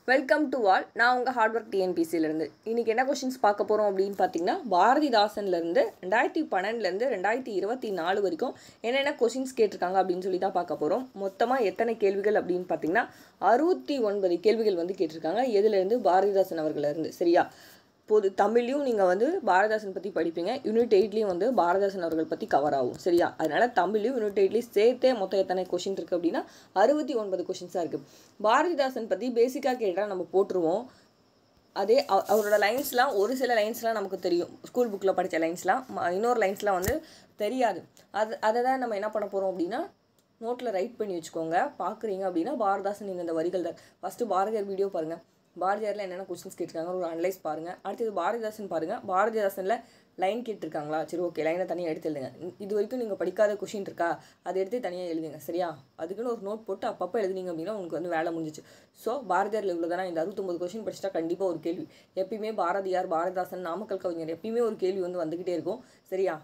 Welcome to all. நான் உங்கள் hard work டிஎன்பிசியிலேருந்து இன்றைக்கி என்ன கொஷின்ஸ் பார்க்க போகிறோம் அப்படின்னு பார்த்தீங்கன்னா, பாரதிதாசன்லேருந்து 2012 2024 வரைக்கும் என்னென்ன கொஷின்ஸ் கேட்டிருக்காங்க அப்படின்னு சொல்லி தான் பார்க்க போகிறோம். மொத்தமாக எத்தனை கேள்விகள் அப்படின்னு பார்த்தீங்கன்னா 69 கேள்விகள் வந்து கேட்டிருக்காங்க. எதுலேருந்து? பாரதிதாசன் அவர்களிருந்து. சரியா? பொது தமிழ்லையும் நீங்கள் பாரதிதாசன் பற்றி படிப்பீங்க, யூனிட் 8லேயும் பாரதிதாசன் அவர்கள் பற்றி கவர் ஆகும். சரியா? அதனால் தமிழ்லையும் யூனிட் 8லேயும் சேர்த்தே மொத்தம் எத்தனை கொஷின் இருக்குது அப்படின்னா 69 கொஷின்ஸாக இருக்குது. பாரதிதாசன் பற்றி பேசிக்காக கேட்டால் நம்ம போட்டுருவோம். அதே அவரோட லைன்ஸ்லாம் ஒரு சில லைன்ஸ்லாம் நமக்கு தெரியும், ஸ்கூல் புக்கில் படித்த லைன்ஸ்லாம். இன்னொரு லைன்ஸ்லாம் தெரியாது. அதை தான் நம்ம என்ன பண்ண போகிறோம் அப்படின்னா நோட்டில் ரைட் பண்ணி வச்சுக்கோங்க. பார்க்குறீங்க அப்படின்னா பாரதிதாசன் இந்த வரிகள் தான். ஃபஸ்ட்டு பாரதியார் வீடியோ பாருங்கள், பாரதியாரில் என்னென்ன கொஸ்டின்ஸ் கேட்டிருக்காங்க ஒரு அனலைஸ் பாருங்கள். அடுத்தது பாரதிதாசன் பாருங்கள், பாரதிதாசனில் லைன் கேட்டிருக்காங்களா? சரி, ஓகே, லைனை தனியாக எடுத்து எழுதுங்க. இது வரைக்கும் நீங்கள் படிக்காத கொஷின் இருக்கா, அதை எடுத்து தனியாக எழுதுங்க. சரியா? அதுக்குன்னு ஒரு நோட் போட்டு அப்பப்போ எழுதுனீங்க அப்படின்னா உங்களுக்கு வேலை முடிஞ்சிச்சு. ஸோ பாரதியாரில் இவ்வளோ தானே, இந்த 69 கொஷின் படிச்சுட்டா கண்டிப்பாக ஒரு கேள்வி. எப்பயுமே பாரதியார், பாரதிதாசன், நாமக்கல் கவிஞர் எப்பயுமே ஒரு கேள்வி வந்துக்கிட்டே இருக்கும். சரியா?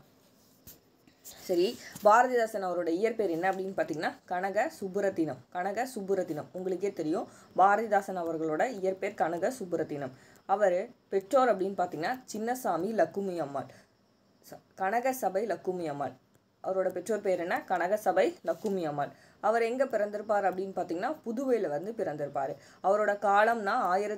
சரி, பாரதிதாசன் அவரோட இயற்பெயர் என்ன அப்படின்னு பார்த்தீங்கன்னா கனக சுப்புரத்தினம். கனக சுப்புரத்தினம் உங்களுக்கே தெரியும். பாரதிதாசன் அவர்களோட இயற்பெயர் கனக சுப்புரத்தினம். அவர் பெற்றோர் அப்படின்னு பார்த்தீங்கன்னா சின்னசாமி லக்குமி அம்மாள், கனக சபை லக்குமி அம்மாள். அவரோட பெற்றோர் பேர் என்ன? கனக சபை லக்குமி அம்மாள். அவர் எங்கே பிறந்திருப்பார் அப்படின்னு பார்த்தீங்கன்னா புதுவையில் பிறந்திருப்பார். அவரோட காலம்னா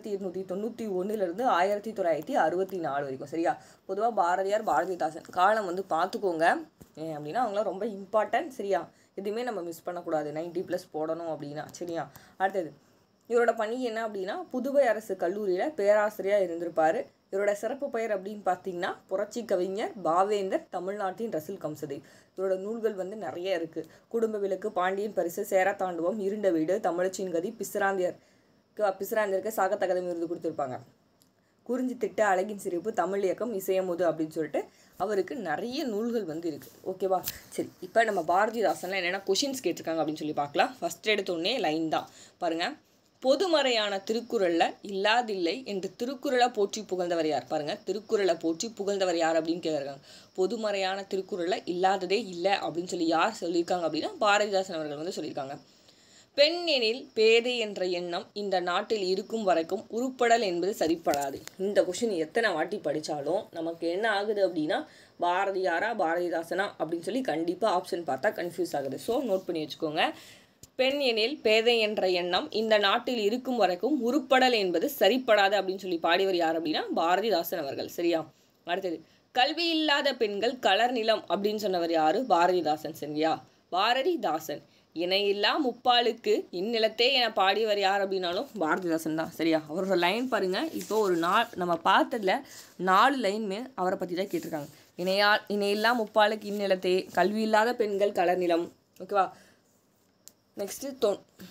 1891 1964 வரைக்கும். சரியா? பொதுவாக பாரதியார், பாரதிதாசன் காலம் பார்த்துக்கோங்க அப்படின்னா அவங்களாம் ரொம்ப இம்பார்ட்டன்ட். சரியா? எதுவுமே நம்ம மிஸ் பண்ணக்கூடாது, 90+ போடணும் அப்படின்னா. சரியா? அடுத்தது இவரோட பணி என்ன அப்படின்னா புதுவை அரசு கல்லூரியில் பேராசிரியராக இருந்திருப்பார். இவரோட சிறப்பு பெயர் அப்படின்னு பார்த்தீங்கன்னா புரட்சி கவிஞர் பாவேந்தர், தமிழ்நாட்டின் ரசில் கம்சதேவ். இவரோட நூல்கள் நிறைய இருக்குது. குடும்ப விளக்கு, பாண்டியன் பரிசு, சேரத்தாண்டவம், இருண்ட வீடு, தமிழச்சின் கதி, பிசிராந்தியருக்கு சாகித்ய அகாதமி விருது கொடுத்துருப்பாங்க. குறிஞ்சி திட்ட, அழகின் சிரிப்பு, தமிழ் இயக்கம், இசையமுது அப்படின்னு சொல்லிட்டு அவருக்கு நிறைய நூல்கள் இருக்குது. ஓகேவா? சரி, இப்போ நம்ம பாரதிதாசனில் என்னென்ன கொஷின்ஸ் கேட்டிருக்காங்க அப்படின்னு சொல்லி பார்க்கலாம். ஃபஸ்ட் எடுத்தோடனே லைன் தான் பாருங்கள். பொதுமறையான திருக்குறளில் இல்லாதில்லை என்று திருக்குறளை போற்றி புகழ்ந்தவர் யார்? பாருங்கள், திருக்குறளை போற்றி புகழ்ந்தவர் யார் அப்படின்னு கேட்குறாங்க. பொதுமறையான திருக்குறளில் இல்லாததே இல்லை அப்படின்னு சொல்லி யார் சொல்லியிருக்காங்க அப்படின்னா பாரதிதாசன் அவர்கள் சொல்லியிருக்காங்க. பெண் எனில் பேதை என்ற எண்ணம் இந்த நாட்டில் இருக்கும் வரைக்கும் உருப்படல் என்பது சரிப்படாது. இந்த கொஷின் எத்தனை வாட்டி படித்தாலும் நமக்கு என்ன ஆகுது அப்படின்னா பாரதியாரா பாரதிதாசனா அப்படின்னு சொல்லி கண்டிப்பாக ஆப்ஷன் பார்த்தா கன்ஃபியூஸ் ஆகுது. ஸோ நோட் பண்ணி வச்சுக்கோங்க. பெண் எனில் பேதை என்ற எண்ணம் இந்த நாட்டில் இருக்கும் வரைக்கும் உருப்படல் என்பது சரிப்படாது அப்படின்னு சொல்லி பாடியவர் யார் அப்படின்னா பாரதிதாசன் அவர்கள். சரியா? அடுத்தது கல்வி இல்லாத பெண்கள் கலர் நிலம் அப்படின்னு சொன்னவர் யாரு? பாரதிதாசன். சரியா? பாரதிதாசன். இணையில்லா முப்பாலுக்கு இந்நிலத்தே என பாடியவர் யார் அப்படின்னாலும் பாரதிதாசன் தான். சரியா? அவரோட லைன் பாருங்கள். இப்போ ஒரு நம்ம பார்த்ததில் 4 லைனுமே அவரை பற்றி தான் கேட்டிருக்காங்க. இணையில்லா முப்பாலுக்கு இந்நிலத்தே, கல்வி இல்லாத பெண்கள் கலர் நிலம். ஓகேவா? நெக்ஸ்ட்டு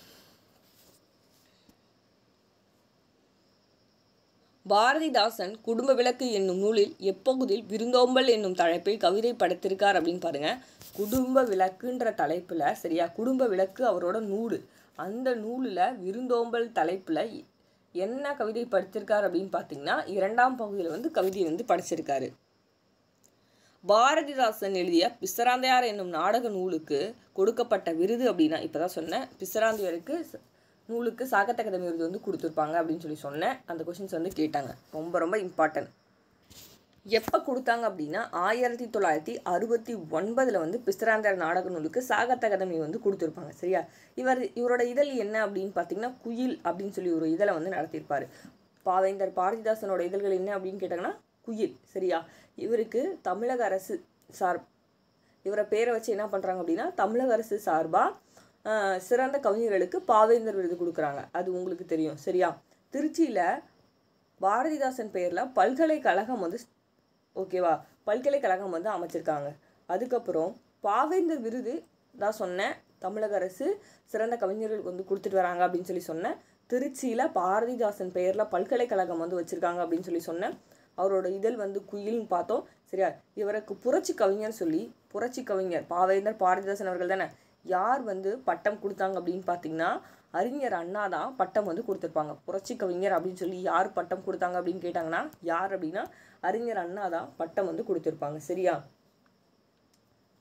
பாரதிதாசன் குடும்ப விளக்கு என்னும் நூலில் எப்பகுதியில் விருந்தோம்பல் என்னும் தலைப்பில் கவிதை படைத்திருக்கார் அப்படின்னு பாருங்கள். குடும்ப விளக்குன்ற தலைப்பில். சரியா? குடும்ப விளக்கு அவரோட நூல். அந்த நூலில் விருந்தோம்பல் தலைப்பில் என்ன கவிதை படித்திருக்கார் அப்படின்னு பார்த்தீங்கன்னா 2ஆம் பகுதியில் கவிதை படிச்சிருக்காரு. பாரதிதாசன் எழுதிய பிசிராந்தையார் என்னும் நாடக நூலுக்கு கொடுக்கப்பட்ட விருது அப்படின்னா இப்போ தான் சொன்னேன், பிசிராந்தையாருக்கு நூலுக்கு சாகித்ய அகாதமி விருது கொடுத்துருப்பாங்க அப்படின்னு சொல்லி சொன்னேன். அந்த கொஷின்ஸ் கேட்டாங்க. ரொம்ப ரொம்ப இம்பார்ட்டன்ட். எப்போ கொடுத்தாங்க அப்படின்னா 1969 பிசிராந்தையார் நாடக நூலுக்கு சாகித்ய அகாதமி கொடுத்துருப்பாங்க. சரியா? இவரோட இதழ் என்ன அப்படின்னு பார்த்தீங்கன்னா குயில் அப்படின்னு சொல்லி ஒரு இதழை நடத்தியிருப்பார். பாவேந்தர் பாரதிதாசனோட இதழ்கள் என்ன அப்படின்னு கேட்டாங்கன்னா குயில். சரியா? இவருக்கு தமிழக அரசு இவரை பேரை வச்சு என்ன பண்ணுறாங்க அப்படின்னா தமிழக அரசு சார்பாக சிறந்த கவிஞர்களுக்கு பாவேந்தர் விருது கொடுக்குறாங்க. அது உங்களுக்கு தெரியும். சரியா? திருச்சியில் பாரதிதாசன் பெயரில் பல்கலைக்கழகம் ஓகேவா, பல்கலைக்கழகம் அமைச்சிருக்காங்க. அதுக்கப்புறம் பாவேந்தர் விருது தான் சொன்னேன், தமிழக அரசு சிறந்த கவிஞர்களுக்கு கொடுத்துட்டு வராங்க அப்படின்னு சொல்லி சொன்னேன். திருச்சியில் பாரதிதாசன் பெயரில் பல்கலைக்கழகம் வச்சுருக்காங்க அப்படின்னு சொல்லி சொன்னேன். அவரோட இதழ் குயில்னு பார்த்தோம். சரியா? இவருக்கு புரட்சி கவிஞர் சொல்லி, புரட்சி கவிஞர் பாவேந்தர் பாரதிதாசன் அவர்கள் தானே. யார் பட்டம் கொடுத்தாங்க அப்படின்னு பார்த்தீங்கன்னா அறிஞர் அண்ணா தான் பட்டம் கொடுத்துருப்பாங்க. புரட்சி கவிஞர் அப்படின்னு சொல்லி யார் பட்டம் கொடுத்தாங்க அப்படின்னு கேட்டாங்கன்னா யார் அப்படின்னா அறிஞர் அண்ணா தான் பட்டம் கொடுத்துருப்பாங்க. சரியா?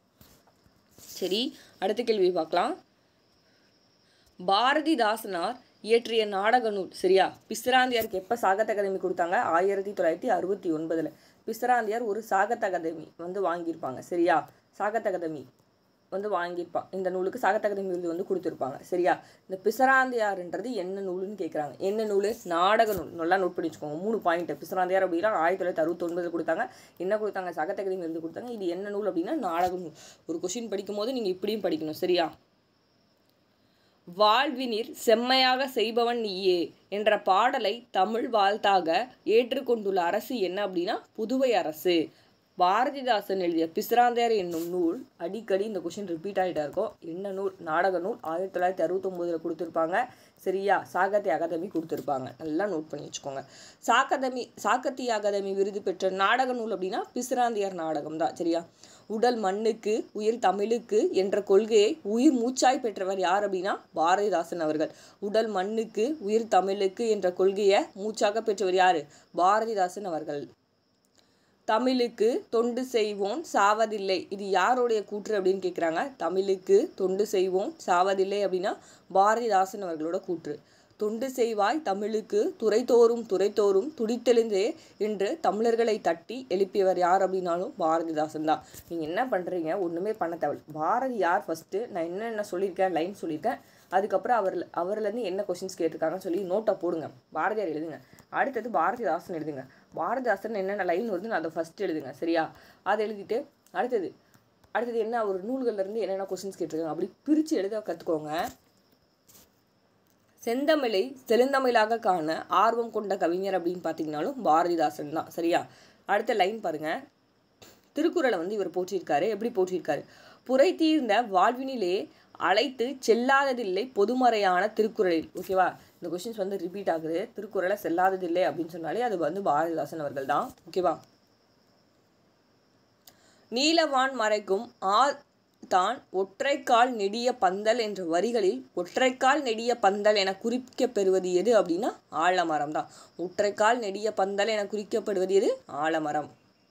சரி, அடுத்த கேள்வி பார்க்கலாம். பாரதிதாசனார் இயற்றிய நாடக நூல். சரியா? பிசிராந்தையாருக்கு எப்போ சாகித்ய அகாதமி கொடுத்தாங்க? 1969. பிசிராந்தையார் ஒரு சாகித்ய அகாதமி வாங்கியிருப்பாங்க. சரியா? சாகித்ய அகாதமி வாங்கியிருப்பான். இந்த நூலுக்கு சாகித்ய அகாதமி விருது கொடுத்துருப்பாங்க. சரியா? இந்த பிசிராந்தையார்ன்றது என்ன நூலுன்னு கேட்குறாங்க. என்ன நூல்? நாடக நூல். நல்லா நோட் பண்ணி வச்சுக்கோங்க. 3 பாயிண்ட். பிசிராந்தையார் அப்படின்னா 1969 கொடுத்தாங்க. என்ன கொடுத்தாங்க? சாகித்ய அகாதமி விருது கொடுத்தாங்க. இது என்ன நூல் அப்படின்னா நாடக நூல். ஒரு கொஸ்டின் படிக்கும் போது நீங்கள் இப்படியும் படிக்கணும். சரியா? வாழ்வினிற் செம்மையாக செய்பவன் நீயே என்ற பாடலை தமிழ் வாழ்த்தாக ஏற்றுக்கொண்டுள்ள அரசு என்ன அப்படின்னா புதுவை அரசு. பாரதிதாசன் எழுதிய பிசிராந்தையார் என்னும் நூல் அடிக்கடி இந்த கொஸ்டின் ரிப்பீட் ஆகிட்டா இருக்கும். என்ன நூல்? நாடக நூல். 1969 கொடுத்துருப்பாங்க. சரியா? சாகித்ய அகாதமி கொடுத்துருப்பாங்க. நல்லா நோட் பண்ணி வச்சுக்கோங்க. சாகித்ய அகாதமி விருது பெற்ற நாடக நூல் அப்படின்னா பிசிராந்தையார் நாடகம் தான். சரியா? உடல் மண்ணுக்கு உயிர் தமிழுக்கு என்ற கொள்கையை உயிர் மூச்சாய் பெற்றவர் யார் அப்படின்னா பாரதிதாசன் அவர்கள். உடல் மண்ணுக்கு உயிர் தமிழுக்கு என்ற கொள்கையை மூச்சாக பெற்றவர் யார்? பாரதிதாசன் அவர்கள். தமிழுக்கு தொண்டு செய்வோம் சாவதில்லை. இது யாருடைய கூற்று அப்படின்னு கேட்குறாங்க. தமிழுக்கு தொண்டு செய்வோம் சாவதில்லை அப்படின்னா பாரதிதாசன் அவர்களோட கூற்று. தொண்டு செய்வாய் தமிழுக்கு துறைதோறும் துடித்தெழுந்தே என்று தமிழர்களை தட்டி எழுப்பியவர் யார் அப்படின்னாலும் பாரதிதாசன் தான். நீங்கள் என்ன பண்ணுறீங்க? ஒன்றுமே பண்ண தேவை. பாரதி யார்? ஃபஸ்ட்டு நான் என்னென்ன சொல்லியிருக்கேன், லைன் சொல்லியிருக்கேன். அதுக்கப்புறம் அவர்லேருந்து என்ன கொஸ்டின்ஸ் கேட்டிருக்காங்கன்னு சொல்லி நோட்டை போடுங்க. பாரதியார் எழுதுங்க. அடுத்தது பாரதிதாசன் எழுதுங்க. பாரதிதாசன் என்னென்ன லைன் வருதுன்னு அதை ஃபஸ்ட்டு எழுதுங்க. சரியா? அதை எழுதிட்டு அடுத்தது என்ன ஒரு நூல்கள்லேருந்து என்னென்ன கொஸ்டின்ஸ் கேட்டிருக்காங்க அப்படி பிரித்து எழுத கற்றுக்கோங்க. செந்தமிழை செழுந்தமிழாக காண ஆர்வம் கொண்ட கவிஞர் அப்படின்னு பார்த்தீங்கன்னாலும் பாரதிதாசன் தான். சரியா? அடுத்த லைன் பாருங்கள். திருக்குறளை இவர் போற்றியிருக்காரு. எப்படி போற்றியிருக்காரு? புரை தீர்ந்த வாழ்வினிலே அழைத்து செல்லாததில்லை பொதுமறையான திருக்குறளில். ஓகேவா? இந்த கொஸ்டின்ஸ் ரிப்பீட் ஆகுது. திருக்குறளை செல்லாததில்லை அப்படின்னு சொன்னாலே அது பாரதிதாசன் அவர்கள் தான். ஓகேவா? நீலவான் மறைக்கும் தான் ஒற்றைக்கால் நெடிய பந்தல் என்ற வரிகளில் ஒற்றைக்கால் நெடிய பந்தல் என குறிக்கப்பெறுவது எது அப்படின்னா ஆலமரம் தான். ஒற்றைக்கால் நெடிய பந்தல் என குறிக்கப்படுவது எது? ஆலமரம்.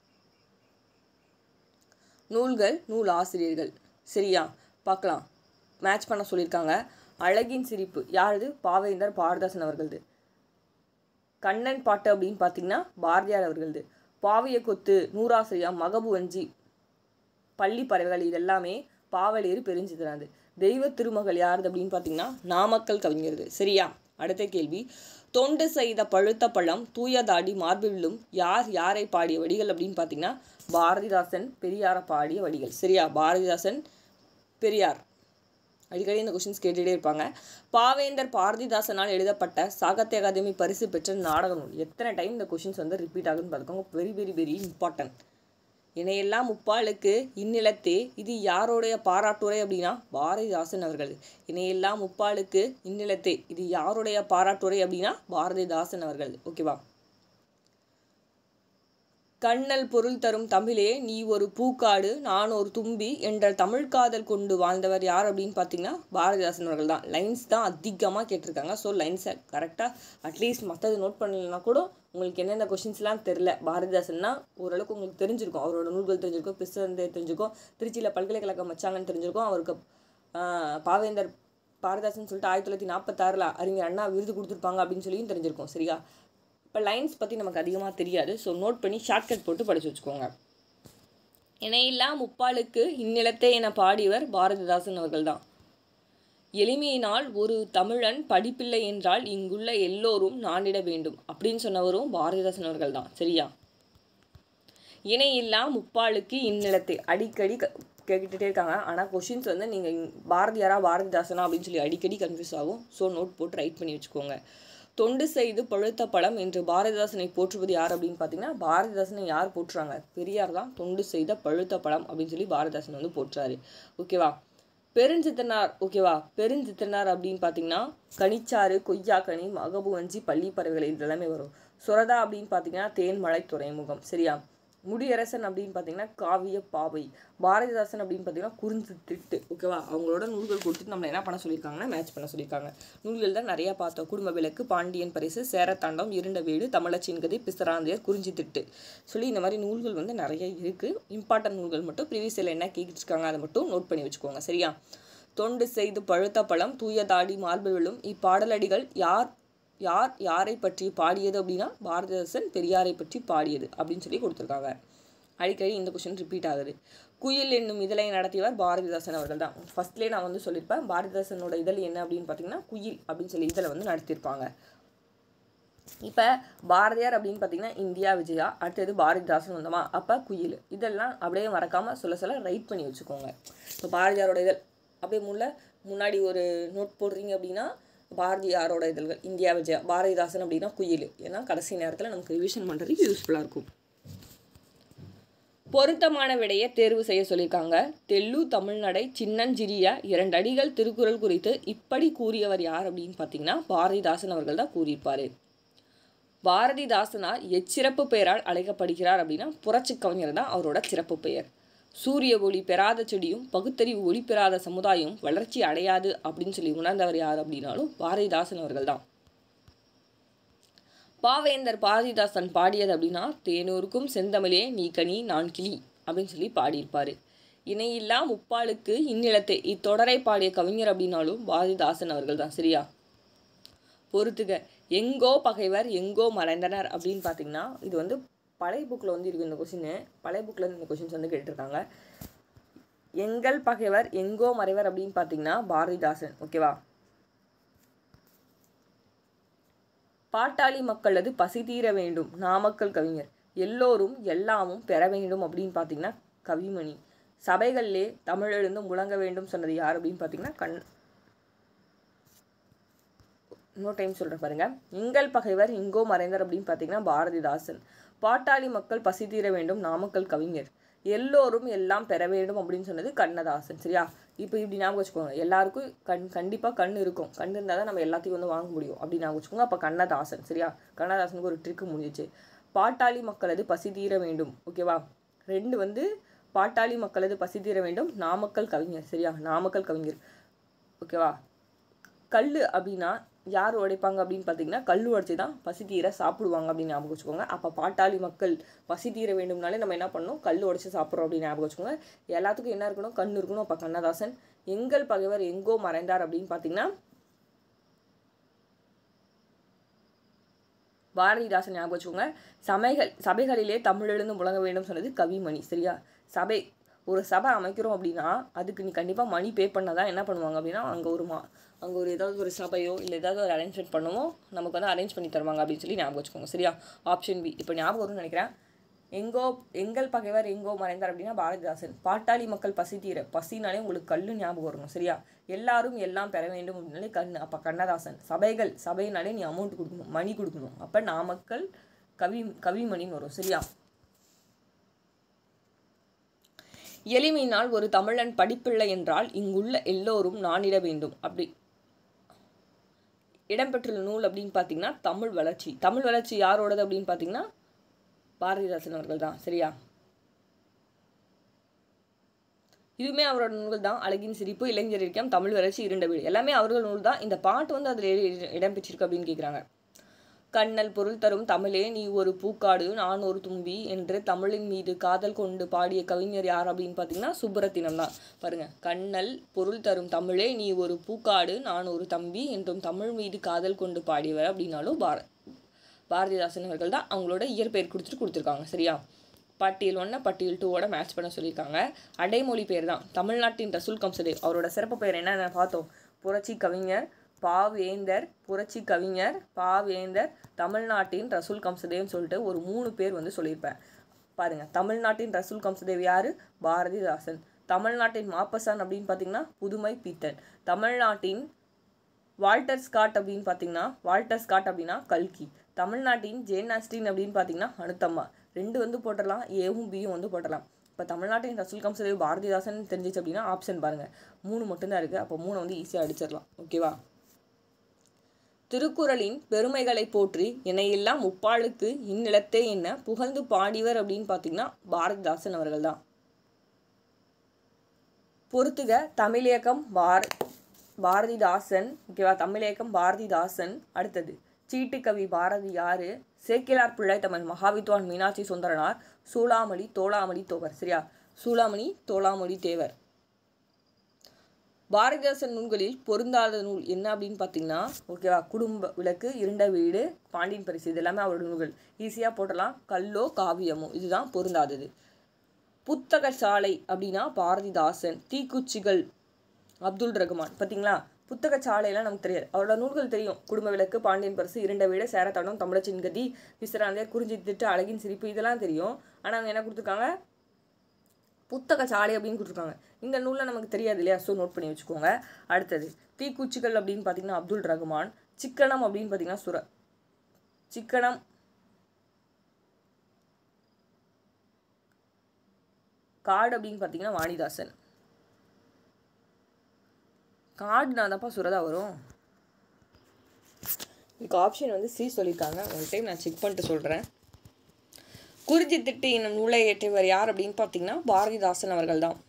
நூல்கள், நூல் ஆசிரியர்கள். சரியா? பார்க்கலாம். மேட்ச் பண்ண சொல்லியிருக்காங்க. அழகின் சிரிப்பு யாருது? பாவேந்தர் பாரதிதாசன் அவர்களது. கண்ணன் பாட்டு அப்படின்னு பார்த்தீங்கன்னா பாரதியார் அவர்களது. பாவிய கொத்து, நூறாசிரியா, மகபுவஞ்சி, பள்ளி பறவைகள் இதெல்லாமே பாவலேறு பெருஞ்சிதனாது. தெய்வ திருமகள் யாருது அப்படின்னு பார்த்தீங்கன்னா நாமக்கல் கவிஞருது. சரியா? அடுத்த கேள்வி. தொண்டு செய்த பழுத்த பழம் தூயதாடி மார்பிலும் யாரை பாடிய வடிகள் அப்படின்னு பார்த்தீங்கன்னா பாரதிதாசன் பெரியாரை பாடிய வடிகள். சரியா? பாரதிதாசன் பெரியார். அடிக்கடி இந்த கொஸ்டின்ஸ் கேட்டுகிட்டே இருப்பாங்க. பாவேந்தர் பாரதிதாசனால் எழுதப்பட்ட சாகித்ய அகாதமி பரிசு பெற்ற நாடக நூல். எத்தனை டைம் இந்த கொஸ்டின்ஸ் ரிப்பீட் ஆகுதுன்னு பார்த்துக்கோங்க. Very very very important. இணையெல்லாம் முப்பாளுக்கு இந்நிலத்தே இது யாருடைய பாராட்டுரை அப்படின்னா பாரதிதாசன் அவர்கள். இணையெல்லாம் முப்பாளுக்கு இந்நிலத்தே இது யாருடைய பாராட்டுரை அப்படின்னா பாரதிதாசன் அவர்கள். ஓகேவா? கண்ணல் பொருள் தரும் தமிழே நீ ஒரு பூக்காடு நான் ஒரு தும்பி என்ற தமிழ் காதல் கொண்டு வாழ்ந்தவர் யார் அப்படின்னு பார்த்தீங்கன்னா பாரதிதாசன் அவர்கள் தான். லைன்ஸ் தான் அதிகமாக கேட்டிருக்காங்க. ஸோ லைன்ஸை கரெக்டாக அட்லீஸ்ட் மற்றது நோட் பண்ணலைன்னா கூட உங்களுக்கு என்னென்ன கொஷின்ஸ்லாம் தெரில, பாரதிதாசன்னா ஓரளவுக்கு உங்களுக்கு தெரிஞ்சிருக்கும். அவரோட நூல்கள் தெரிஞ்சிருக்கும், பிசிராந்தையார் தெரிஞ்சிருக்கும், திருச்சியில் பல்கலைக்கழகம் வச்சாங்கன்னு தெரிஞ்சிருக்கும். அவருக்கு பாவேந்தர் பாரதிதாசன் சொல்லிட்டு 1946 அறிஞர் அண்ணா விருது கொடுத்துருப்பாங்க அப்படின்னு சொல்லியும் தெரிஞ்சிருக்கும். சரியா? இப்போ லைன்ஸ் பற்றி நமக்கு அதிகமாக தெரியாது. ஸோ நோட் பண்ணி ஷார்ட்கட் போட்டு படித்து வச்சுக்கோங்க. இணையில்லா முப்பாளுக்கு இந்நிலத்தை என பாடியவர் பாரதிதாசன் அவர்கள் தான். எளிமையினால் ஒரு தமிழன் படிப்பில்லை என்றால் இங்குள்ள எல்லோரும் நானிட வேண்டும் அப்படின்னு சொன்னவரும் பாரதிதாசன் அவர்கள் தான். சரியா? இணையில்லா முப்பாளுக்கு இந்நிலத்தை அடிக்கடி கேட்டுகிட்டே இருக்காங்க. ஆனால் கொஷின்ஸ் நீங்கள் பாரதிதாசனா அப்படின்னு சொல்லி அடிக்கடி கன்ஃபியூஸ் ஆகும். ஸோ நோட் போட்டு ரைட் பண்ணி வச்சுக்கோங்க. தொண்டு செய்து பழுத்த பழம் என்று பாரதிதாசனை போற்றுவது யார் அப்படின்னு பார்த்தீங்கன்னா பாரதிதாசனை யார் போற்றுறாங்க? பெரியார் தான். தொண்டு செய்த பழுத்த பழம் அப்படின்னு சொல்லி பாரதிதாசன் போற்றாரு. ஓகேவா? பெருஞ்சித்தனார். ஓகேவா? பெருஞ்சித்தனார் அப்படின்னு பார்த்தீங்கன்னா கனிச்சாறு, கொய்யாக்கனி, மகபுவஞ்சி, பள்ளி பறவைகள் இதெல்லாமே வரும். சுரதா அப்படின்னு பார்த்தீங்கன்னா தேன்மலை துறைமுகம். சரியா? முடியரசன் அப்படின்னு பார்த்தீங்கன்னா காவிய பாவை. பாரதிதாசன் அப்படின்னு பார்த்தீங்கன்னா குறிஞ்சி திட்டு. ஓகேவா? அவங்களோட நூல்கள் கொடுத்துட்டு நம்மளை என்ன பண்ண சொல்லியிருக்காங்கன்னா மேட்ச் பண்ண சொல்லியிருக்காங்க. நூல்கள் தான் நிறையா பார்த்தோம். குடும்ப விளக்கு, பாண்டியன் பரிசு, சேரத்தாண்டம், இருண்ட வீடு, தமிழச்சின் கதை, பிசிராந்தையார், குறிஞ்சி திட்டு சொல்லி இந்த மாதிரி நூல்கள் நிறைய இருக்குது. இம்பார்ட்டன்ட் நூல்கள் மட்டும் ப்ரீவியஸில் என்ன கேட்டுருக்காங்க அதை மட்டும் நோட் பண்ணி வச்சுக்கோங்க. சரியா? தொண்டு செய்து பழுத்த பழம் தூயதாடி மார்பில் விழும். இப்பாடலடிகள் யாரை பற்றி பாடியது அப்படின்னா பாரதிதாசன் பெரியாரை பற்றி பாடியது அப்படின்னு சொல்லி கொடுத்துருக்காங்க. அடிக்கடி இந்த கொஸ்டின் ரிப்பீட் ஆகுது. குயில் என்னும் இதழை நடத்தியவர் பாரதிதாசன் அவர்கள் தான். ஃபர்ஸ்ட்லேயே நான் வந்து சொல்லியிருப்பேன், பாரதிதாசனோட இதழ் என்ன அப்படின்னு பார்த்தீங்கன்னா குயில் அப்படின்னு சொல்லி இதழை வந்து நடத்தியிருப்பாங்க. இப்போ பாரதியார் அப்படின்னு பார்த்தீங்கன்னா இந்தியா விஜயா, அடுத்தது பாரதிதாசன் வந்தோமா, அப்போ குயில். இதெல்லாம் அப்படியே மறக்காமல் சொல்ல ரைட் பண்ணி வச்சுக்கோங்க. இப்போ பாரதியாரோட இதழ் அப்படியே முன்னாடி ஒரு நோட் போடுறீங்க அப்படின்னா பாரதியாரோட இதழ்கள் இந்தியா விஜயா, பாரதிதாசன் அப்படின்னா குயில். ஏன்னா கடைசி நேரத்தில் நமக்கு ரிவிஷன் பண்ணுறதுக்கு யூஸ்ஃபுல்லாக இருக்கும். பொருத்தமான விடையை தேர்வு செய்ய சொல்லியிருக்காங்க. தெல்லு தமிழ்நடை சின்னஞ்சிறிய 2 அடிகள் திருக்குறள் குறித்து இப்படி கூறியவர் யார் அப்படின்னு பார்த்தீங்கன்னா பாரதிதாசன் அவர்கள் தான் கூறியிருப்பார். பாரதிதாசனார் எச்சிறப்பு பெயரால் அழைக்கப்படுகிறார் அப்படின்னா புரட்சி கவிஞர் தான் அவரோட சிறப்பு பெயர். சூரிய ஒளி பெறாத செடியும் பகுத்தறிவு ஒளி பெறாத சமுதாயம் வளர்ச்சி அடையாது அப்படின்னு சொல்லி உணர்ந்தவர் யார் அப்படின்னாலும் பாரதிதாசன் அவர்கள் தான். பாவேந்தர் பாரதிதாசன் பாடியது அப்படின்னா தேனூருக்கும் செந்தமிழே நீ கனி நான் கிளி அப்படின்னு சொல்லி பாடியிருப்பார். இணையில்லா முப்பாளுக்கு இந்நிலத்தை இத்தொடரை பாடிய கவிஞர் அப்படின்னாலும் பாரதிதாசன் அவர்கள் தான். சரியா? பொறுத்துக. எங்கோ பகைவர் எங்கோ மறைந்தனர் அப்படின்னு பார்த்தீங்கன்னா இது வந்து பழைய புக்கில் வந்து இருக்குது. இந்த கொஸ்டின் பழைய புக்கில் இந்த கொஸ்டின்ஸ் வந்து கேட்டிருக்காங்க. எங்கள் பகைவர் எங்கோ மறைவர் அப்படின்னு பார்த்தீங்கன்னா பாரதிதாசன். ஓகேவா? பாட்டாளி மக்களது பசி தீர வேண்டும் நாமக்கல் கவிஞர். எல்லோரும் எல்லாமும் பெற வேண்டும் அப்படின்னு பார்த்தீங்கன்னா கவிமணி. சபைகளிலே தமிழெழுந்து முழங்க வேண்டும் சொன்னது யார் அப்படின்னு பார்த்தீங்கன்னா இன்னொரு டைம் சொல்கிறேன் பாருங்க. எங்கள் பகைவர் எங்கோ மறைந்தர் அப்படின்னு பார்த்தீங்கன்னா பாரதிதாசன். பாட்டாளி மக்கள் பசி தீர வேண்டும் நாமக்கல் கவிஞர். எல்லோரும் எல்லாம் பெற வேண்டும் அப்படின்னு சொன்னது கண்ணதாசன். சரியா? இப்போ இப்படி ஞாபகம் வச்சுக்கோங்க. எல்லாருக்கும் கண்டிப்பாக கண் இருக்கும். கண் இருந்தால் தான் நம்ம எல்லாத்தையும் வந்து வாங்க முடியும் அப்படின்னு ஞாபகம் வச்சுக்கோங்க. அப்போ கண்ணதாசன். சரியா? கண்ணதாசனுக்கு ஒரு ட்ரிக்கு முடிஞ்சிச்சு. பாட்டாளி மக்களது பசி தீர வேண்டும். ஓகேவா? 2 வந்து பாட்டாளி மக்களது பசி தீர வேண்டும் நாமக்கல் கவிஞர். சரியா? நாமக்கல் கவிஞர். ஓகேவா? கல் அப்படின்னா யார் உடைப்பாங்க அப்படின்னு பார்த்தீங்கன்னா கல் உடைச்சி தான் பசி தீர சாப்பிடுவாங்க அப்படின்னு ஞாபகம் வச்சுக்கோங்க. அப்போ பாட்டாளி மக்கள் பசி தீர வேண்டும்னாலே நம்ம என்ன பண்ணணும்? கல் உடைச்சி சாப்பிட்றோம் அப்படின்னு ஞாபகம் வச்சுக்கோங்க. எல்லாத்துக்கும் என்ன இருக்கணும்? கண் இருக்கணும். அப்போ கண்ணதாசன். எங்கள் பகைவர் எங்கோ மறைந்தார் அப்படின்னு பார்த்தீங்கன்னா பாரதிதாசன் ஞாபகம் வச்சுக்கோங்க. சபைகளிலே தமிழெழுந்து முழங்க வேண்டும் சொன்னது கவிமணி. சரியா? ஒரு சபை அமைக்கிறோம் அப்படின்னா அதுக்கு நீ கண்டிப்பாக மணி பே பண்ணாதான் என்ன பண்ணுவாங்க அப்படின்னா அங்கே ஒரு ஏதாவது ஒரு சபையோ இல்லை ஏதாவது ஒரு அரேஞ்ச்மெண்ட் பண்ணுவோம், நமக்கு வந்து அரேஞ்ச் பண்ணி தருவாங்க அப்படின்னு சொல்லி ஞாபகம் வச்சுக்கோங்க. சரியா? Option B. இப்போ ஞாபகம் வரும்னு நினைக்கிறேன். எங்கள் பகைவர் எங்கோ மறைந்தார் அப்படின்னா பாரதிதாசன். பாட்டாளி மக்கள் பசி தீர, பசினாலே உங்களுக்கு கல்லு ஞாபகம் வரணும். சரியா? எல்லாரும் எல்லாம் பெற வேண்டும் அப்படின்னாலே கண், அப்போ கண்ணதாசன். சபைனாலே நீ அமௌண்ட் கொடுக்கணும், மணி கொடுக்கணும், அப்போ நாமக்கல் கவிமணின்னு வரும். சரியா? எளிமையினால் ஒரு தமிழன் படிப்பில்லை என்றால் இங்குள்ள எல்லோரும் நானிட வேண்டும் அப்படி இடம்பெற்றுள்ள நூல் அப்படின்னு பார்த்தீங்கன்னா தமிழ் வளர்ச்சி யாரோடது அப்படின்னு பார்த்தீங்கன்னா பாரதிதாசன் அவர்கள் தான். சரியா? இதுவுமே அவரோட நூல்கள் தான். அழகின் சிரிப்பு, இளைஞர் இலக்கியம், தமிழ் வளர்ச்சி, இருண்ட வீடு எல்லாமே அவர்கள் நூல் தான். இந்த பாட்டு வந்து அதில் இடம்பெற்றிருக்கு அப்படின்னு கேட்குறாங்க. கண்ணல் பொருள் தரும் தமிழே நீ ஒரு பூக்காடு நான் ஒரு தும்பி என்று தமிழின் மீது காதல் கொண்டு பாடிய கவிஞர் யார் அப்படின்னு பார்த்தீங்கன்னா சுப்புரத்தினம் தான். பாருங்க. கண்ணல் பொருள் தரும் தமிழே நீ ஒரு பூக்காடு நான் ஒரு தம்பி என்றும் தமிழ் மீது காதல் கொண்டு பாடியவர் அப்படின்னாலும் பாரதிதாசன் அவர்கள் தான். அவங்களோட இயற்பெயர் கொடுத்துருக்காங்க. சரியா? பட்டியல் 1 பட்டியல் 2 மேட்ச் பண்ண சொல்லியிருக்காங்க. அடைமொழி பேர் தான். தமிழ்நாட்டின் ரசூல் கம்சதேவ் அவரோட சிறப்பு பெயர் என்னென்ன பார்த்தோம்? புரட்சி கவிஞர் பாவேந்தர், புரட்சி கவிஞர் பாவேந்தர், தமிழ்நாட்டின் ரசூல் கம்சதேவ்னு சொல்லிட்டு ஒரு 3 பேர் வந்து சொல்லியிருப்பேன். பாருங்க. தமிழ்நாட்டின் ரசூல் கம்சதேவ் யாரு? பாரதிதாசன். தமிழ்நாட்டின் மாப்பசான் அப்படின்னு பார்த்தீங்கன்னா புதுமை பித்தன். தமிழ்நாட்டின் வால்டர் ஸ்காட் அப்படின்னு பார்த்தீங்கன்னா கல்கி. தமிழ்நாட்டின் ஜேன் ஆஸ்டின் அப்படின்னு பார்த்தீங்கன்னா அனுத்தம்மா. 2 வந்து போட்டுடலாம், ஏவும் பியும் வந்து போட்டுடலாம். இப்போ தமிழ்நாட்டின் ரசூல் கம்சதேவ் பாரதிதாசன் தெரிஞ்சிச்சு அப்படின்னா ஆப்ஷன் பாருங்கள் 3 மட்டும்தான் இருக்குது. அப்போ 3 வந்து ஈஸியாக அடிச்சிடலாம். ஓகேவா? திருக்குறளின் பெருமைகளை போற்றி இணையெல்லாம் முப்பாளுக்கு இந்நிலத்தே என்ன புகழ்ந்து பாடியவர் அப்படின்னு பார்த்தீங்கன்னா பாரதிதாசன் அவர்கள் தான். பொறுத்துக. தமிழியக்கம் பாரதிதாசன். ஓகேவா? தமிழியக்கம் பாரதிதாசன். அடுத்தது சீட்டுக்கவி பாரதி யாரு? சேக்கிழார் பிள்ளை தமிழ் மகாவித்வான் மீனாட்சி சுந்தரனார் சூளாமணி தோளாமணி தோவர். சரியா? சூளாமணி தோளாமணி தேவர். பாரதிதாசன் நூல்களில் பொருந்தாத நூல் என்ன அப்படின்னு பார்த்தீங்கன்னா, ஓகேவா, குடும்ப விளக்கு, இருண்ட வீடு, பாண்டியன் பரிசு, இது எல்லாமே அவரோட நூல்கள். ஈஸியாக போட்டலாம். கல்லோ காவியமோ இதுதான் பொருந்தாதது. புத்தக சாலை அப்படின்னா பாரதிதாசன். தீக்குச்சிகள் அப்துல் ரகுமான். பார்த்தீங்களா, புத்தக சாலையெல்லாம் நமக்கு தெரியாது, அவரோட நூல்கள் தெரியும். குடும்ப விளக்கு, பாண்டியன் பரிசு, இருண்ட வீடு, சேரத்தடம், தமிழச்சின் கதி, விசிறாந்தையர், குறிஞ்சி திட்டு, அழகின் சிரிப்பு, இதெல்லாம் தெரியும். ஆனால் அவங்க என்ன கொடுத்துருக்காங்க, புத்தக சாலை அப்படின்னு கொடுத்துருக்காங்க. இந்த நூலில் நமக்கு தெரியாது இல்லையா, ஸோ நோட் பண்ணி வச்சுக்கோங்க. அடுத்தது தீக்குச்சிகள் அப்படின்னு பார்த்தீங்கன்னா அப்துல் ரகுமான். சிக்கனம் அப்படின்னு பார்த்தீங்கன்னா சிக்கனம் காடு அப்படின்னு பார்த்தீங்கன்னா வாணிதாசன். காடுனா தான்ப்பா சுரதா வரும். இதுக்கு ஆப்ஷன் வந்து சி சொல்லியிருக்காங்க. ஒன் டைம் நான் செக் பண்ணிட்டு சொல்கிறேன். குறிஞ்சி திட்டு என்னும் நூலை இயற்றியவர் யார் அப்படின்னு பார்த்தீங்கன்னா பாரதிதாசன் அவர்கள் தான்.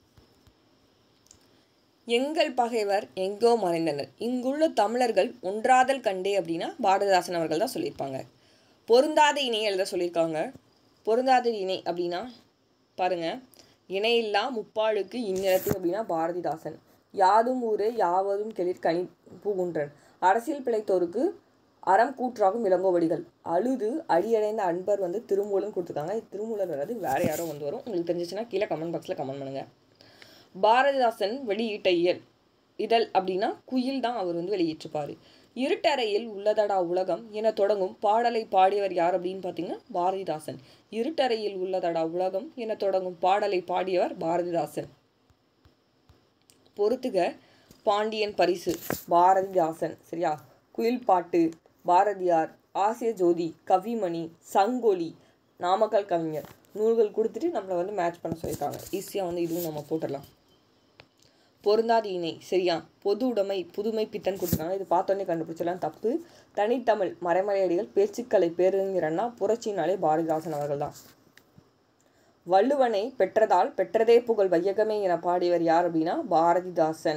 எங்கள் பகைவர் எங்கோ மறைந்தனர், இங்குள்ள தமிழர்கள் ஒன்றாதல் கண்டே அப்படின்னா பாரதிதாசன் அவர்கள் தான் சொல்லியிருப்பாங்க. பொருந்தாத இணை எழுத சொல்லியிருக்காங்க. பொருந்தாத இணை அப்படின்னா பாருங்கள், இணையில்லா முப்பாழுக்கு இந்நிலத்து அப்படின்னா பாரதிதாசன். யாதும் ஊரே யாவதும் கெளிர் கனி பூகுன்றன். அரசியல் பிழைத்தோருக்கு அறம் கூற்றாகும் இளங்கோவடிகள். அழுது அடியடைந்த அன்பர் வந்து திருமூலன் கொடுத்துருக்காங்க. திருமூலர் வராது, வேறு யாரோ வந்து வரும். உங்களுக்கு தெரிஞ்சிச்சுன்னா கீழே கமெண்ட் பாக்ஸில் கமெண்ட் பண்ணுங்கள். பாரதிதாசன் வெளியிட்ட இதழ் அப்படின்னா குயில் தான் அவர் வந்து வெளியிட்டிருப்பார். இருட்டறையில் உள்ளதடா உலகம் என தொடங்கும் பாடலை பாடியவர் யார் அப்படின்னு பார்த்தீங்கன்னா பாரதிதாசன். இருட்டறையில் உள்ளதடா உலகம் என தொடங்கும் பாடலை பாடியவர் பாரதிதாசன். பொறுத்துக பாண்டியன் பரிசு பாரதிதாசன். சரியா, குயில் பாட்டு பாரதியார், ஆசிய ஜோதி, கவிமணி, சங்கொலி, நாமக்கல் கவிஞர். நூல்கள் கொடுத்துட்டு நம்மளை வந்து மேட்ச் பண்ண சொல்லியிருக்காங்க. ஈஸியாக வந்து இதுவும் நம்ம போட்டுடலாம். பொருந்தாத இணை சரியா, பொது உடைமை புதுமை பித்தன் கொடுத்துருக்காங்க. இது பார்த்தோன்னே கண்டுபிடிச்சலாம், தப்பு. தனித்தமிழ் மறைமலையடிகள், பேச்சுக்களை பேருங்கிறன்னா புரட்சினாலே பாரதிதாசன் அவர்கள் தான். வள்ளுவனை பெற்றதால் பெற்றதே புகழ் வையகமே என பாடியவர் யார் அப்படின்னா பாரதிதாசன்.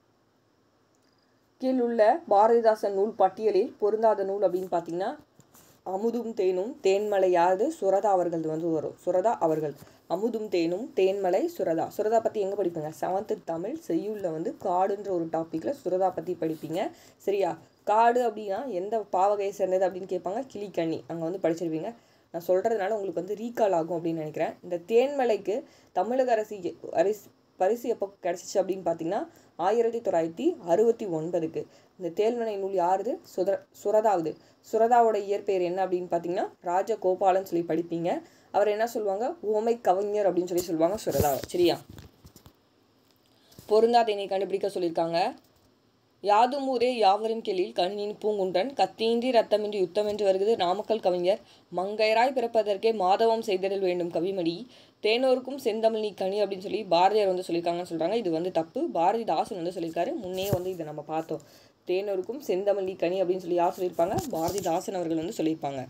கீழுள்ள பாரதிதாசன் நூல் பட்டியலில் பொருந்தாத நூல் அப்படின்னு பார்த்தீங்கன்னா அமுதும் தேனும் தேன்மலை யாரு, சுரதா அவர்கள் வந்து வரும். சுரதா அவர்கள். அமுதும் தேனும் தேன்மலை சுரதா. சுரதா பற்றி எங்கே படிப்பீங்க, 7th தமிழ் செய்யுளில் வந்து காடுன்ற ஒரு டாப்பிக்கில் சுரதா பற்றி படிப்பீங்க. சரியா, காடு அப்படின்னா எந்த பாவகையை சேர்ந்தது அப்படின்னு கேட்பாங்க, கிளிக்கண்ணி, அங்கே வந்து படிச்சிருப்பீங்க. நான் சொல்கிறதுனால உங்களுக்கு வந்து ரீகால் ஆகும் அப்படின்னு நினைக்கிறேன். இந்த தேன்மலைக்கு தமிழக பரிசு எப்போ கிடச்சிச்சு அப்படின்னு பார்த்தீங்கன்னா 1969க்கு. இந்த தேன்மலை நூல் யாருது, சுரதாவுது. சுரதாவோட இயற்பெயர் என்ன அப்படின்னு பார்த்தீங்கன்னா ராஜகோபாலன் சொல்லி படிப்பீங்க. அவர் என்ன சொல்லுவாங்க, ஓமை கவிஞர் அப்படின்னு சொல்லுவாங்க சுரதாவை. சரியா, பொருந்தாத இணை கண்டுபிடிக்க சொல்லியிருக்காங்க. யாதும் ஊரே யாவரும் கெளில் கணினின் பூங்குன்றன், கத்தியின்றி ரத்தமின்றி யுத்தம் என்று வருகிறது நாமக்கல் கவிஞர். மங்கையராய் பிறப்பதற்கே மாதவம் செய்திடல் வேண்டும் கவிமணி, தேனோருக்கும் செந்தமிழ் நீ கனி அப்படின்னு சொல்லி பாரதியார் வந்து சொல்லியிருக்காங்கன்னு சொல்கிறாங்க. இது வந்து தப்பு. பாரதிதாசன் வந்து சொல்லியிருக்காரு. முன்னே வந்து இதை நம்ம பார்த்தோம். தேனோருக்கும் செந்தமிழ் நீ கனி அப்படின்னு சொல்லி யார் சொல்லியிருப்பாங்க, பாரதிதாசன் அவர்கள் வந்து சொல்லியிருப்பாங்க.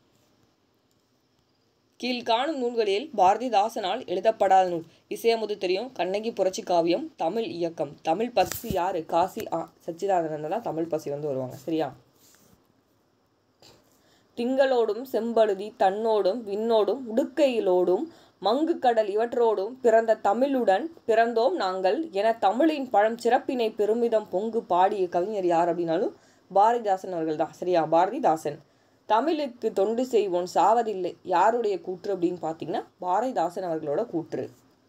கீழ்காணும் நூல்களில் பாரதிதாசனால் எழுதப்படாத நூல். இசையமுது தெரியும், கண்ணகி புரட்சி காவியம், தமிழ் இயக்கம். தமிழ் பசி யார், காசி சச்சிதானந்தன் தான் தமிழ் பசி வந்து வருவாங்க. சரியா, திங்களோடும் செம்பழுதி தன்னோடும் விண்ணோடும் உடுக்கையிலோடும் மங்கு கடல் இவற்றோடும் பிறந்த தமிழுடன் பிறந்தோம் நாங்கள் என தமிழின் பழம் சிறப்பினை பெருமிதம் பொங்கு பாடிய கவிஞர் யார் அப்படின்னாலும் பாரதிதாசன் அவர்கள் தான். சரியா, பாரதிதாசன். தமிழுக்கு தொண்டு செய்வோன் சாவதில்லை யாருடைய கூற்று அப்படின்னு பார்த்தீங்கன்னா பாரதிதாசன் அவர்களோட கூற்று.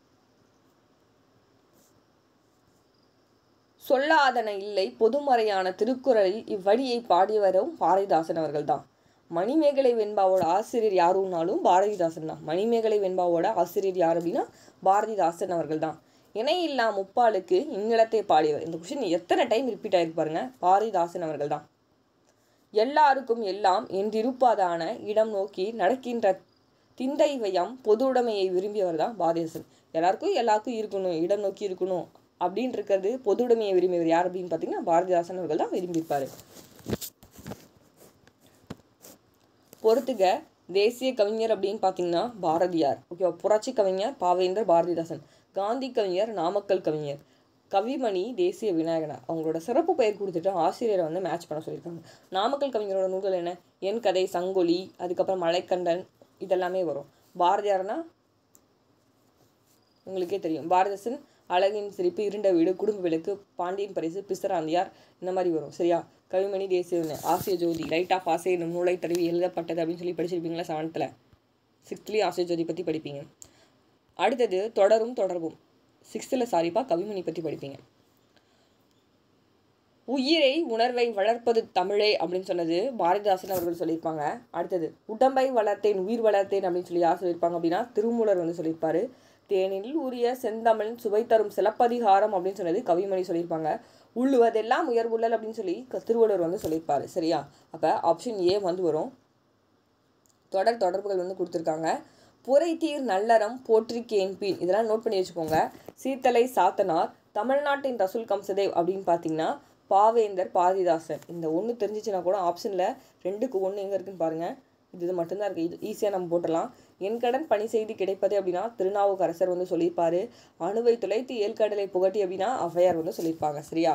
சொல்லாதன இல்லை பொதுமறையான திருக்குறளில் இவ்வடியை பாடியவரும் பாரதிதாசன் அவர்கள் தான். மணிமேகலை வெண்பாவோட ஆசிரியர் யாருன்னாலும் பாரதிதாசன் தான். மணிமேகலை வெண்பாவோட ஆசிரியர் யார் அப்படின்னா பாரதிதாசன் அவர்கள் தான். இணையில்லா முப்பாலுக்கு இந்நிலத்தை பாடியவர். இந்த கொஸ்டின் எத்தனை டைம் ரிப்பீட் ஆகிருக்கு பாருங்க, பாரதிதாசன் அவர்கள் தான். எல்லாருக்கும் எல்லாம் என்றிருப்பதான இடம் நோக்கி நடக்கின்ற திந்தைவயம் பொது உடைமையை விரும்பியவர் தான் பாரதிதாசன். எல்லாருக்கும் இருக்கணும், இடம் நோக்கி இருக்கணும் அப்படின்னு இருக்கிறது, பொது உடைமையை விரும்பியவர் யார் அப்படின்னு பார்த்தீங்கன்னா பாரதிதாசன் அவர்கள் தான் விரும்பியிருப்பார். பொறுத்துக தேசிய கவிஞர் அப்படின்னு பார்த்தீங்கன்னா பாரதியார். ஓகேவா, புரட்சி கவிஞர் பாவேந்தர் பாரதிதாசன், காந்தி கவிஞர் நாமக்கல் கவிஞர், கவிமணி தேசிய விநாயகனார். அவங்களோட சிறப்பு பெயர் கொடுத்துட்டு ஆசிரியரை வந்து மேட்ச் பண்ண சொல்லியிருக்காங்க. நாமக்கல் கவிஞரோட நூல்கள் என்ன, என் கதை, சங்கொலி, அதுக்கப்புறம் மலைக்கண்டன், இதெல்லாமே வரும். பாரதியார்னா உங்களுக்கே தெரியும், பாரதிதாசன் அழகின் சிரிப்பு, இருண்ட வீடு, குடும்ப விளக்கு, பாண்டியன் பரிசு, பிசராந்தியார், இந்த மாதிரி வரும். சரியா? கவிமணி, தேசிய ஆசிய ஜோதி, லைட் ஆஃப் ஆசை என்னும் நூலை தடவி எழுதப்பட்டது அப்படின்னு சொல்லி படிச்சிருப்பீங்களா 7th 6th ஆசிய ஜோதி பற்றி படிப்பீங்க. அடுத்தது தொடரும் தொடர்பும் 6th கவிமணி பற்றி படிப்பீங்க. உயிரை உணர்வை வளர்ப்பது தமிழே அப்படின்னு சொன்னது பாரதிதாசன் அவர்கள் சொல்லியிருப்பாங்க. அடுத்தது உடம்பை வளர்த்தேன் உயிர் வளர்த்தேன் அப்படின்னு சொல்லி யார் சொல்லியிருப்பாங்க அப்படின்னா திருமூலர் வந்து சொல்லியிருப்பாரு. தேனில் உரிய செந்தமிழ் சுவை தரும் சிலப்பதிகாரம் அப்படின்னு சொன்னது கவிமணி சொல்லியிருப்பாங்க. உள்ளுவதெல்லாம் உயர்வுள்ளல் அப்படின்னு சொல்லி திருவள்ளுவர் வந்து சொல்லியிருப்பாரு. சரியா? அப்போ ஆப்ஷன் ஏ வந்து வரும். தொடர்புகள் வந்து கொடுத்துருக்காங்க. புரைத்தீர் நல்லறம் போற்றி கேண்பின், இதெல்லாம் நோட் பண்ணி வச்சுக்கோங்க. சீர்தலை சாத்தனார், தமிழ்நாட்டின் ரசூல் கம்சதேவ் அப்படின்னு பார்த்தீங்கன்னா பாவேந்தர் பாரதிதாசன். இந்த ஒன்று தெரிஞ்சிச்சுன்னா கூட ஆப்ஷனில் 2க்கு 1 எங்கே இருக்குன்னு பாருங்கள். இது மட்டும்தான் இருக்குது. இது ஈஸியாக நம்ம போட்டலாம். என் கடன் பணி செய்து கிடைப்பது அப்படின்னா திருநாவுக்கரசர் வந்து சொல்லியிருப்பாரு. அணுவை துளைத்து ஏழ்கடலை புகட்டி அப்படின்னா ஔவையார் வந்து சொல்லியிருப்பாங்க. சரியா?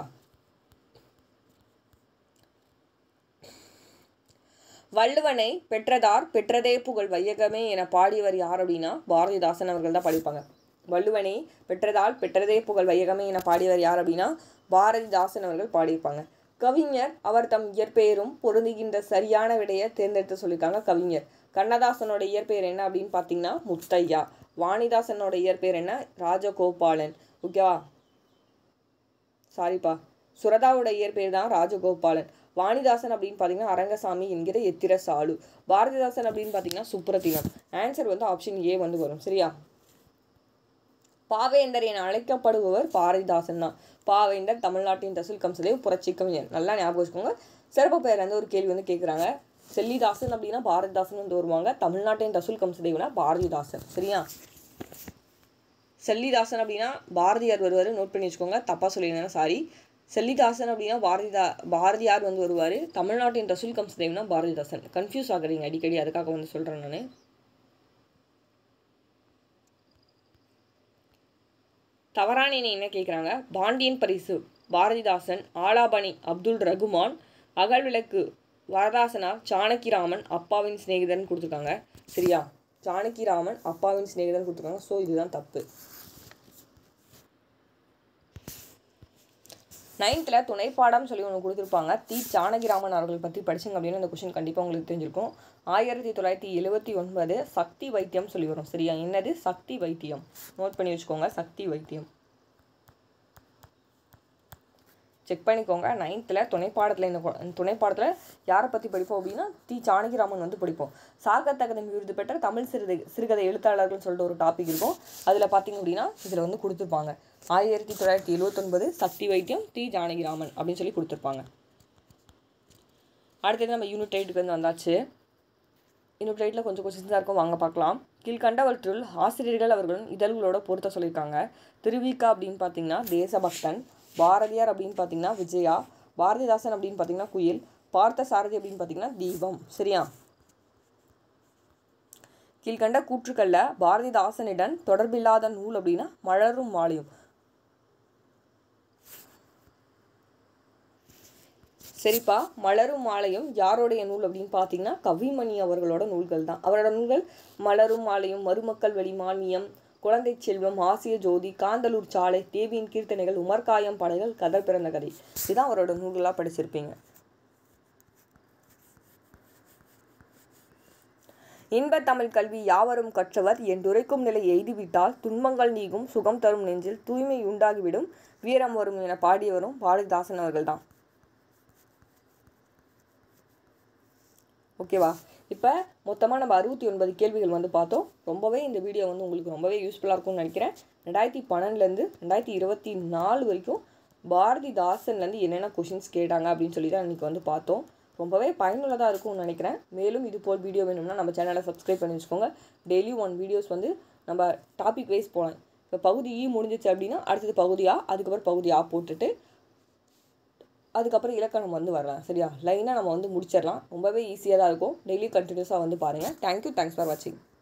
வள்ளுவனை பெற்றதார் பெற்றதே புகழ் வையகமே என பாடியவர் யார் அப்படின்னா பாரதிதாசன் அவர்கள் தான் பாடிப்பாங்க. வள்ளுவனை பெற்றதால் பெற்றதே புகழ் வையகமே என பாடியவர் யார் அப்படின்னா பாரதிதாசன் அவர்கள் பாடியிருப்பாங்க. கவிஞர் அவர் தம் இயற்பெயரும் பொருந்துகின்ற சரியான விடையை தேர்ந்தெடுத்து சொல்லியிருக்காங்க கவிஞர். கண்ணதாசனோட இயற்பெயர் என்ன அப்படின்னு பார்த்தீங்கன்னா முத்தையா. வாணிதாசனோட இயற்பெயர் என்ன? ராஜகோபாலன். ஓகேவா? சாரிப்பா, சுரதாவோட இயற்பெயர் தான் ராஜகோபாலன். வாணிதாசன் அப்படின்னு பார்த்தீங்கன்னா அரங்கசாமி என்கிற எத்திர சாலு. பாரதிதாசன் அப்படின்னு பார்த்தீங்கன்னா சுப்ரத்தினம். ஆன்சர் வந்து ஆப்ஷன் ஏ வந்து வரும். சரியா? பாவேந்தர் என அழைக்கப்படுபவர் பாரதிதாசன் தான். பாவேந்தர் தமிழ்நாட்டின் ரசூல் கம்சதேவ் புரட்சி கவிஞர். நல்லா ஞாபகம் வச்சுக்கோங்க. சிறப்பு பெயர் வந்து ஒரு கேள்வி வந்து கேட்குறாங்க. செல்லிதாசன் அப்படின்னா பாரதிதாசன் வந்து வருவாங்க. தமிழ்நாட்டின் ரசூல் கம்சதேவ்னா பாரதிதாசன். சரியா? செல்லிதாசன் அப்படின்னா பாரதியார் வருவார். நோட் பண்ணி வச்சுக்கோங்க. தப்பாக சொல்லியிருந்தேன்னா சாரி. செல்லிதாசன் அப்படின்னா பாரதியார் வந்து வருவார். தமிழ்நாட்டின் ரசூல் கம்சதேவ்னா பாரதிதாசன். கன்ஃபியூஸ் ஆகுறீங்க அடிக்கடி, அதுக்காக வந்து சொல்கிறேன் நான். தவறான என்ன கேட்குறாங்க? பாண்டியன் பரிசு பாரதிதாசன், ஆலாபனி அப்துல் ரகுமான், அகல்விளக்கு வரதாசனார், ஜானகிராமன் அப்பாவின் சிநேகிதன் கொடுத்துருக்காங்க. சரியா? ஜானகிராமன் அப்பாவின் சிநேகிதன் கொடுத்துருக்காங்க. ஸோ இதுதான் தப்பு. 9th துணைப்பாடம் சொல்லி ஒன்று கொடுத்துருப்பாங்க. ஜானகிராமன் அவர்கள் பற்றி படிச்சிங்க அப்படின்னு இந்த கொஸ்டின் கண்டிப்பாக உங்களுக்கு தெரிஞ்சிருக்கும். 1979 சக்தி வைத்தியம் சொல்லி வரும். சரியா? என்னது? சக்தி வைத்தியம். நோட் பண்ணி வச்சுக்கோங்க. சக்தி வைத்தியம் செக் பண்ணிக்கோங்க. 9th துணைப்பாடத்தில் இந்த துணைப்பாடத்தில் யாரை பற்றி படிப்போம் அப்படின்னா ஜானகிராமன் வந்து படிப்போம். சாகித்ய அகாதமி விருது பெற்ற தமிழ் சிறுகதை எழுத்தாளர்கள்னு சொல்லிட்டு ஒரு டாபிக் இருக்கும். அதில் பார்த்தீங்க அப்படின்னா இதில் வந்து கொடுத்துருப்பாங்க. 1979 சக்தி வைத்தியம் ஜானகிராமன் அப்படின்னு சொல்லி கொடுத்துருப்பாங்க. அடுத்தது நம்ம யூனிட் 8க்கு வந்து வந்தாச்சு. யூனிட் 8ல் கொஞ்சம் கொஸ்டின்ஸ் தான் இருக்கும், வாங்க பார்க்கலாம். கீழ்கண்டவற்றுள் ஆசிரியர்கள் அவர்களும் இதழ்களோட பொறுத்த சொல்லியிருக்காங்க. திருவிக்கா அப்படின்னு பார்த்தீங்கன்னா தேசபக்தன், பாரதியார் அப்படின்னு பார்த்தீங்கன்னா விஜயா, பாரதிதாசன் அப்படின்னு பார்த்தீங்கன்னா குயில், பார்த்த சாரதி அப்படின்னு பார்த்தீங்கன்னா தீபம். சரியா? கீழ்கண்ட கூற்றுக்கள்ல பாரதிதாசனிடம் தொடர்பில்லாத நூல் அப்படின்னா மலரும் மாலையும். சரிப்பா, மலரும் மாலையும் யாருடைய நூல் அப்படின்னு பார்த்தீங்கன்னா கவிமணி அவர்களோட நூல்கள் தான். அவரோட நூல்கள் மலரும் மாலையும், மருமக்கள் வழி மானியம், குழந்தை செல்வம், ஆசிய ஜோதி, காந்தலூர் சாலை, தேவியின் கீர்த்தனைகள், உமர்காயம் பாடல்கள், கதர் பிறந்த கதை. இதுதான் அவரோட நூல்களாக படிச்சிருப்பீங்க. இன்பத் தமிழ் கல்வி யாவரும் கற்றவர் என்றுரைக்கும் நிலை எய்துவிட்டால் துன்பங்கள் நீங்கும் சுகம் தரும் நெஞ்சில் தூய்மை உண்டாகிவிடும் வீரம் வரும் என பாடியவரும் பாரதிதாசன் அவர்கள் தான். ஓகேவா? இப்போ மொத்தமாக நம்ம 69 கேள்விகள் வந்து பார்த்தோம். ரொம்பவே இந்த வீடியோ வந்து உங்களுக்கு ரொம்பவே யூஸ்ஃபுல்லாக இருக்கும்னு நினைக்கிறேன். 2012 2024 வரைக்கும் பாரதிதாசன்லேருந்து என்னென்ன கொஷின்ஸ் கேட்டாங்க அப்படின்னு சொல்லி தான் இன்றைக்கி வந்து பார்த்தோம். ரொம்பவே பயனுள்ளதாக இருக்கும்னு நினைக்கிறேன். மேலும் இது போல் வீடியோ வேணும்னா நம்ம சேனலை சப்ஸ்கிரைப் பண்ணி வச்சுக்கோங்க. டெய்லி 1 வீடியோஸ் வந்து நம்ம டாபிக் வைஸ் போகலாம். இப்போ பகுதி E முடிஞ்சிச்சு அப்படின்னா அடுத்தது பகுதி A, அதுக்கப்புறம் பகுதி A போட்டுட்டு அதுக்கப்புறம் இலக்கணம் வந்து வரலாம். சரியா? லைனாக நம்ம வந்து முடிச்சிடலாம். ரொம்பவே ஈஸியாக தான் இருக்கும். டெய்லி கண்டினியூஸாக வந்து பாருங்கள். தேங்க்யூ. தேங்க்ஸ் ஃபார் வாட்சிங்.